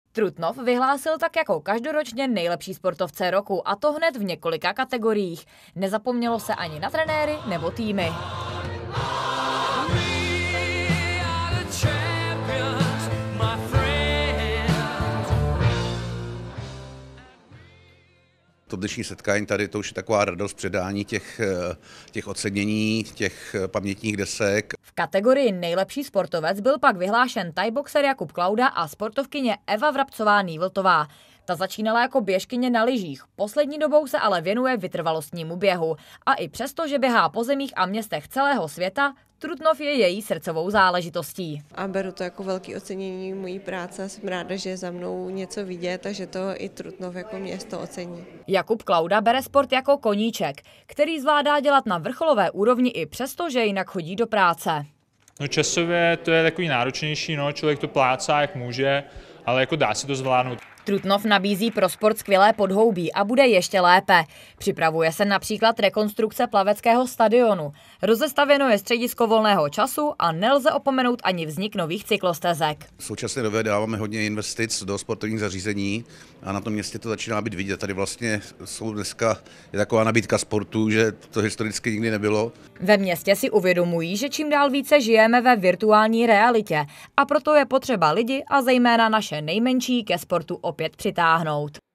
Trutnov vyhlásil tak jako každoročně nejlepší sportovce roku, a to hned v několika kategoriích. Nezapomnělo se ani na trenéry nebo týmy. To dnešní setkání tady, to už je taková radost předání těch ocenění, těch pamětních desek. V kategorii nejlepší sportovec byl pak vyhlášen thaiboxer Jakub Klauda a sportovkyně Eva Vrabcová-Nývltová. Ta začínala jako běžkyně na lyžích, poslední dobou se ale věnuje vytrvalostnímu běhu. A i přesto, že běhá po zemích a městech celého světa, Trutnov je její srdcovou záležitostí. A beru to jako velké ocenění mojí práce. Jsem ráda, že je za mnou něco vidět a že to i Trutnov jako město ocení. Jakub Klauda bere sport jako koníček, který zvládá dělat na vrcholové úrovni i přesto, že jinak chodí do práce. No časově to je takový náročnější, člověk to plácá jak může, ale jako dá se to zvládnout. Trutnov nabízí pro sport skvělé podhoubí a bude ještě lépe. Připravuje se například rekonstrukce plaveckého stadionu. Rozestavěno je středisko volného času a nelze opomenout ani vznik nových cyklostezek. V současné době dáváme hodně investic do sportovních zařízení a na tom městě to začíná být vidět. Tady vlastně je taková nabídka sportu, že to historicky nikdy nebylo. Ve městě si uvědomují, že čím dál více žijeme ve virtuální realitě a proto je potřeba lidi a zejména naše nejmenší ke sportu opět přitáhnout.